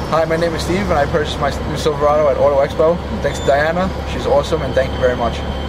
Hi, my name is Steve, and I purchased my new Silverado at Auto Expo. Thanks to Diana, she's awesome, and thank you very much.